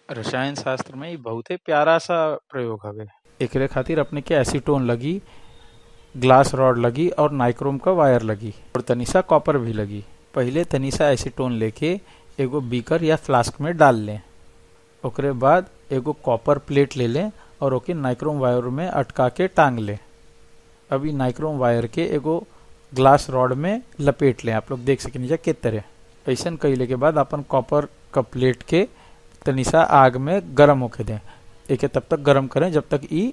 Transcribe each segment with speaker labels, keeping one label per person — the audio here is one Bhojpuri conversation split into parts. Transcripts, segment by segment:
Speaker 1: रसायन शास्त्र में ई बहुते प्यारा सा प्रयोग हवे। एकरे खातिर अपने के एसीटोन लगी, ग्लास रॉड लगी और नाइक्रोम का वायर लगी और तनिसा कॉपर भी लगी। पहले तनिसा एसीटोन लेके एगो बीकर या फ्लास्क में डाल लें। ओकरे बाद एगो कॉपर प्लेट ले लें और ओके नाइक्रोम वायर में अटका के टांग लें। अभी नाइक्रोम वायर के एगो ग्लास रॉड में लपेट लें। आप लोग देख सकें जा किस तरह। ऐसा कैले के बाद अपन कॉपर का प्लेट के तनिसा आग में गर्म होके दें। एके तब तक गर्म करें जब तक ई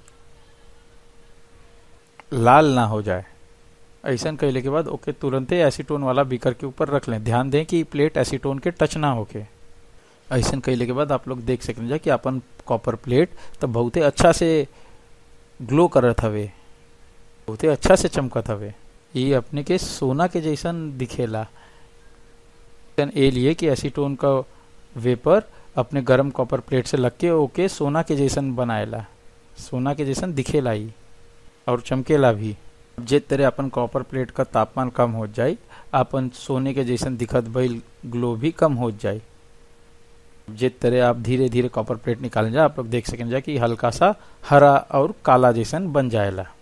Speaker 1: लाल ना हो जाए। ऐसा कैले के बाद ओके तुरंत एसीटोन वाला बीकर के ऊपर रख लें। ध्यान दें कि प्लेट एसीटोन के टच ना होके। ऐसा कैले के बाद आप लोग देख सकें जा कि अपन कॉपर प्लेट तो बहुते अच्छा से ग्लो करत हवे, बहुते अच्छा से चमकत हवे। ये अपने के सोना के जैसन दिखेला। ए लिए कि एसीटोन का वेपर अपने गरम कॉपर प्लेट से लग के ओके सोना के जैसन बनाएला, सोना के जैसन दिखेला ही और चमकेला भी। जे तरह अपन कॉपर प्लेट का तापमान कम हो जाए, अपन सोने के जैसन दिखत भइल ग्लो भी कम हो जाए। जे तरह आप धीरे धीरे कॉपर प्लेट निकालें जा, आप लोग देख सकें जा कि हल्का सा हरा और काला जैसन बन जाएला।